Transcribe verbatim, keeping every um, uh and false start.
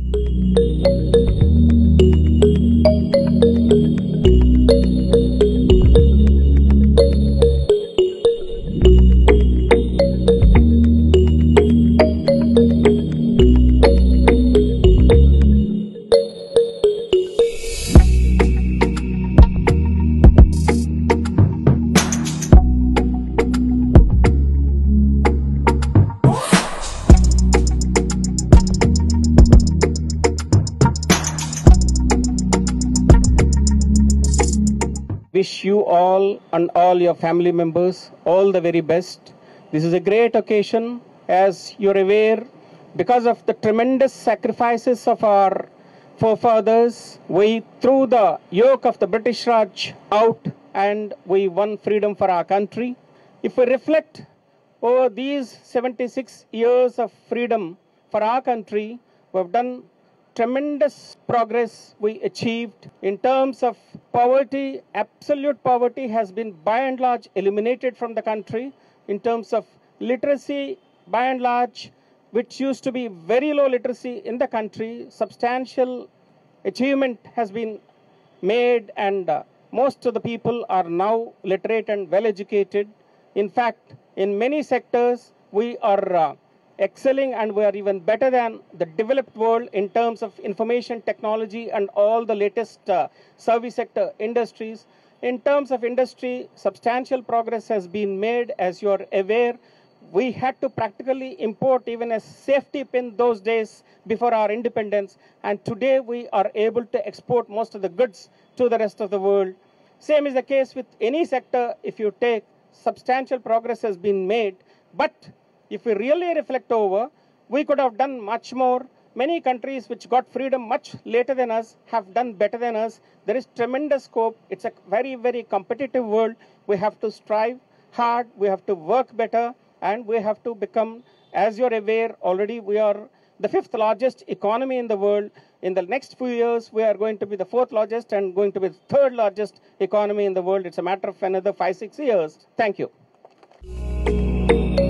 Wish you all and all your family members all the very best. This is a great occasion, as you're aware, because of the tremendous sacrifices of our forefathers. We threw the yoke of the British Raj out and we won freedom for our country. If we reflect over these seventy-six years of freedom for our country, we've done tremendous progress we achieved in terms of poverty. Absolute poverty has been by and large eliminated from the country. In terms of literacy, by and large, which used to be very low literacy in the country, substantial achievement has been made, and uh, most of the people are now literate and well educated. In fact, in many sectors, we are uh, excelling, and we are even better than the developed world in terms of information technology and all the latest uh, service sector industries. In terms of industry, substantial progress has been made. As you are aware, we had to practically import even a safety pin those days before our independence, and today we are able to export most of the goods to the rest of the world. Same is the case with any sector. If you take, substantial progress has been made, but if we really reflect over, we could have done much more. Many countries which got freedom much later than us have done better than us. There is tremendous scope. It's a very, very competitive world. We have to strive hard. We have to work better. And we have to become, as you're aware, already we are the fifth largest economy in the world. In the next few years, we are going to be the fourth largest and going to be the third largest economy in the world. It's a matter of another five, six years. Thank you.